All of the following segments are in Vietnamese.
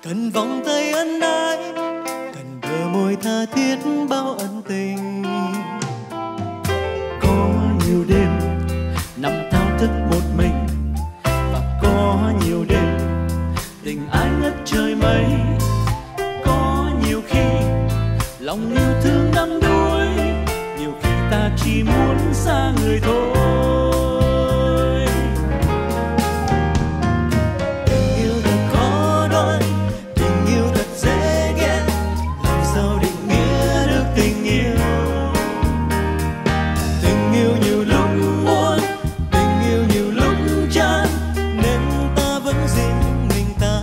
cần vòng tay ân ái, cần bờ môi tha thiết bao ân tình. Có nhiều đêm nằm thao thức một mình, và có nhiều đêm tình ai ngất trời mây. Có nhiều khi lòng yêu thương đắm đuối, nhiều khi ta chỉ muốn xa người thôi. Tình yêu thật khó đoán, tình yêu thật dễ ghét, làm sao định nghĩa được tình yêu. Tình yêu nhiều lúc muốn, tình yêu nhiều lúc chán, nên ta vẫn riêng mình ta.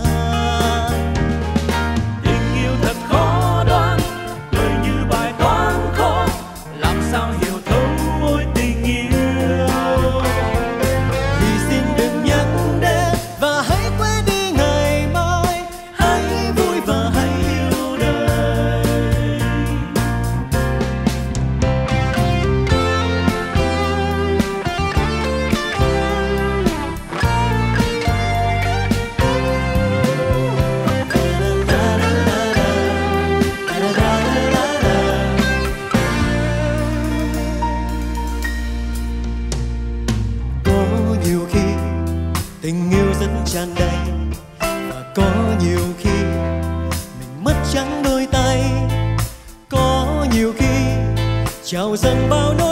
Tình yêu thật khó đoán, đời như bài toán khó, làm sao hiểu thấu mối tình yêu. Thì xin đừng nhắc đến và hãy quên đi ngày mai, hãy vui và hãy yêu đời. Có nhiều khi tình yêu rất tràn đầy, và có nhiều khi mình mất trắng đôi tay. Có nhiều khi trào dâng bao